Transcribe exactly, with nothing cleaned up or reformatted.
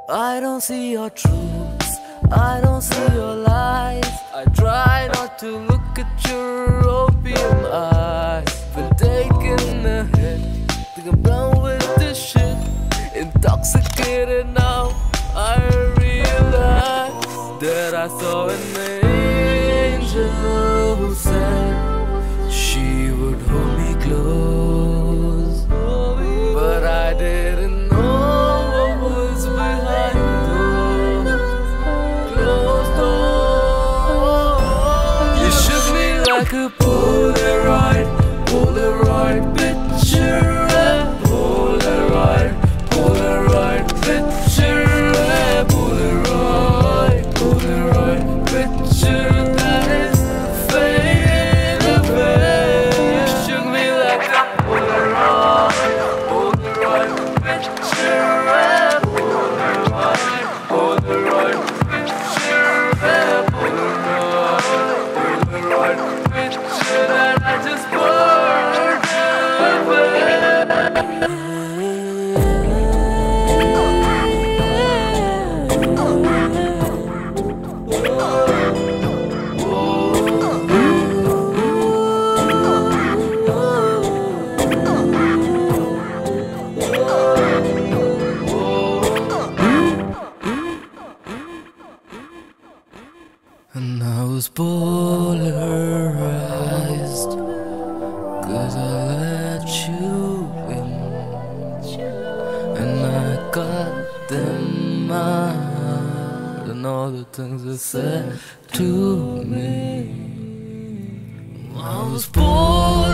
I don't see your truths, I don't see your lies. I try not to look at your opium eyes. Been taken ahead, think I'm done with this shit. Intoxicated now, I realize that I saw an angel who said she would hold me close, but I didn't know what was behind those closed doors. You shook me like a Polaroid, Polaroid picture, Polaroid, Polaroid picture, Polaroid, Polaroid picture that is fading away. You shook me like a Polaroid, Polaroid picture, Polaroid, Polaroid picture, Polaroid, Polaroid picture that I just burned away. And I was polarized, cause I let you in, and I got them mad, and all the things they said to me. I was polarized.